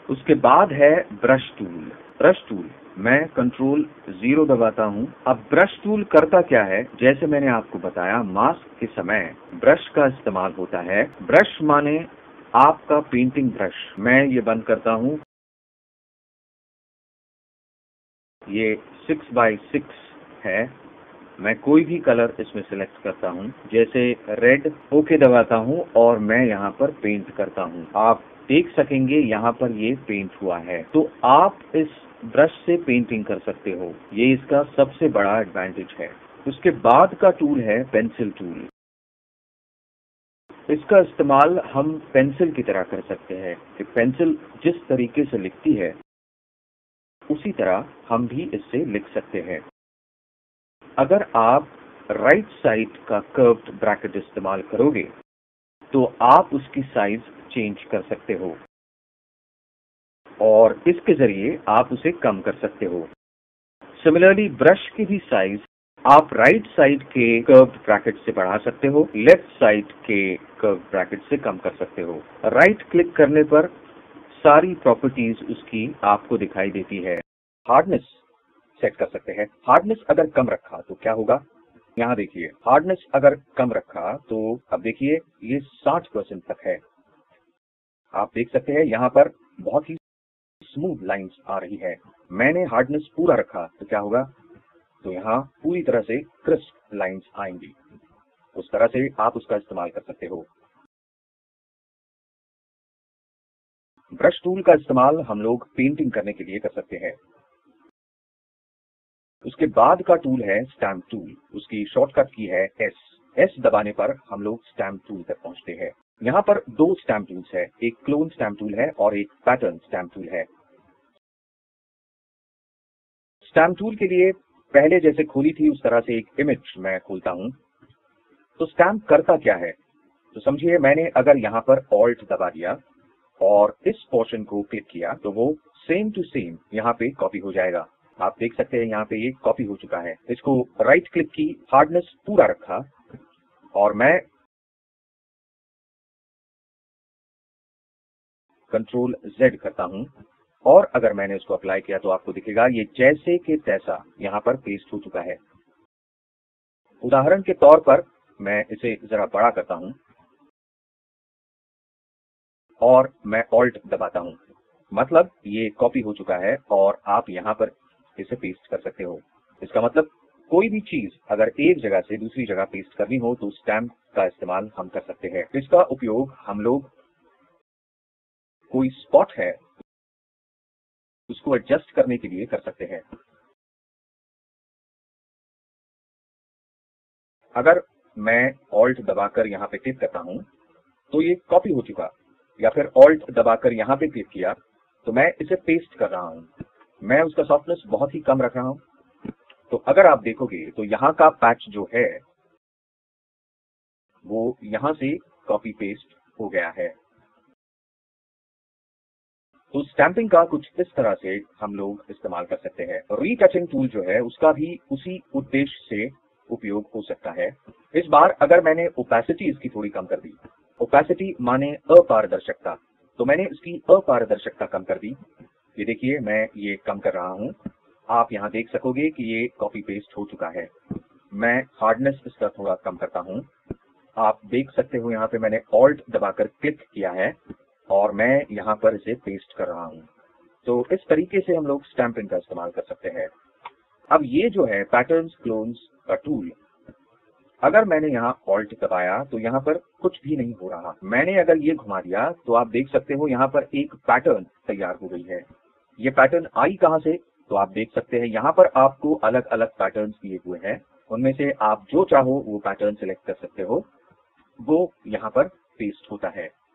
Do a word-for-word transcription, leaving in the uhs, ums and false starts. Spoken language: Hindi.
उसके बाद है ब्रश टूल। ब्रश टूल मैं कंट्रोल जीरो दबाता हूँ। अब ब्रश टूल करता क्या है, जैसे मैंने आपको बताया मास्क के समय ब्रश का इस्तेमाल होता है। ब्रश माने आपका पेंटिंग ब्रश। मैं ये बंद करता हूँ। ये सिक्स बाई सिक्स है। मैं कोई भी कलर इसमें सिलेक्ट करता हूँ, जैसे रेड। ओके दबाता हूँ और मैं यहाँ पर पेंट करता हूँ। आप देख सकेंगे यहाँ पर ये पेंट हुआ है। तो आप इस ब्रश से पेंटिंग कर सकते हो, ये इसका सबसे बड़ा एडवांटेज है। उसके बाद का टूल है पेंसिल टूल। इसका इस्तेमाल हम पेंसिल की तरह कर सकते हैं कि पेंसिल जिस तरीके से लिखती है उसी तरह हम भी इससे लिख सकते हैं। अगर आप राइट साइड का कर्व्ड ब्रैकेट इस्तेमाल करोगे तो आप उसकी साइज चेंज कर सकते हो और इसके जरिए आप उसे कम कर सकते हो। सिमिलरली ब्रश की भी साइज आप राइट साइड के कर्व्ड ब्रैकेट से बढ़ा सकते हो, लेफ्ट साइड के कर्व्ड ब्रैकेट से कम कर सकते हो। राइट क्लिक करने पर सारी प्रॉपर्टीज उसकी आपको दिखाई देती है। हार्डनेस सेट कर सकते हैं। हार्डनेस अगर कम रखा तो क्या होगा, यहाँ देखिए। हार्डनेस अगर कम रखा तो अब देखिए ये साठ परसेंट तक है। आप देख सकते हैं यहाँ पर बहुत ही स्मूथ लाइंस आ रही है। मैंने हार्डनेस पूरा रखा तो क्या होगा, तो यहाँ पूरी तरह से क्रिस्प लाइंस आएंगी। उस तरह से आप उसका इस्तेमाल कर सकते हो। ब्रश टूल का इस्तेमाल हम लोग पेंटिंग करने के लिए कर सकते हैं। उसके बाद का टूल है स्टैम्प टूल। उसकी शॉर्टकट की है एस। एस दबाने पर हम लोग स्टैम्प टूल तक पहुंचते हैं। यहाँ पर दो स्टैम्प टूल्स है, एक क्लोन स्टैम्प टूल है और एक पैटर्न स्टैम्प टूल है। स्टैम्प टूल के लिए पहले जैसे खोली थी उस तरह से एक इमेज मैं खोलता हूं। तो स्टैम्प करता क्या है, तो समझिए मैंने अगर यहाँ पर ऑल्ट दबा दिया और इस पोर्शन को क्लिक किया तो वो सेम टू सेम यहाँ पे कॉपी हो जाएगा। आप देख सकते हैं यहाँ पे ये कॉपी हो चुका है। इसको राइट क्लिक की, हार्डनेस पूरा रखा और मैं कंट्रोल जेड करता हूं और अगर मैंने इसको अप्लाई किया तो आपको दिखेगा ये जैसे कि तैसा यहाँ पर पेस्ट हो चुका है। उदाहरण के तौर पर मैं इसे जरा बड़ा करता हूं और मैं ऑल्ट दबाता हूं, मतलब ये कॉपी हो चुका है और आप यहाँ पर इसे पेस्ट कर सकते हो। इसका मतलब कोई भी चीज अगर एक जगह से दूसरी जगह पेस्ट करनी हो तो स्टैम्प का इस्तेमाल हम कर सकते हैं। इसका उपयोग हम लोग कोई स्पॉट है उसको एडजस्ट करने के लिए कर सकते हैं। अगर मैं ऑल्ट दबाकर यहाँ पे क्लिक करता हूँ तो ये कॉपी हो चुका, या फिर ऑल्ट दबाकर यहाँ पे क्लिक किया तो मैं इसे पेस्ट कर रहा हूँ। मैं उसका सॉफ्टनेस बहुत ही कम रख रहा हूँ। तो अगर आप देखोगे तो यहाँ का पैच जो है वो यहाँ से कॉपी पेस्ट हो गया है। तो स्टैंपिंग का कुछ इस तरह से हम लोग इस्तेमाल कर सकते हैं। रीटचिंग टूल जो है उसका भी उसी उद्देश्य से उपयोग हो सकता है। इस बार अगर मैंने ओपेसिटी इसकी थोड़ी कम कर दी, ओपेसिटी माने अपारदर्शिता, तो मैंने इसकी अपारदर्शिता कम कर दी। ये देखिए मैं ये कम कर रहा हूँ। आप यहाँ देख सकोगे कि ये कॉपी पेस्ट हो चुका है। मैं हार्डनेस इसका थोड़ा कम करता हूँ। आप देख सकते हो यहाँ पे मैंने ऑल्ट दबाकर क्लिक किया है और मैं यहाँ पर इसे पेस्ट कर रहा हूँ। तो इस तरीके से हम लोग स्टैंपिंग का इस्तेमाल कर सकते हैं। अब ये जो है पैटर्न्स क्लोन्स का टूल, अगर मैंने यहाँ ऑल्ट दबाया तो यहाँ पर कुछ भी नहीं हो रहा। मैंने अगर ये घुमा दिया तो आप देख सकते हो यहाँ पर एक पैटर्न तैयार हो गई है। ये पैटर्न आई कहाँ से, तो आप देख सकते हैं यहाँ पर आपको अलग अलग पैटर्न्स दिए हुए हैं। उनमें से आप जो चाहो वो पैटर्न सिलेक्ट कर सकते हो, वो यहाँ पर पेस्ट होता है।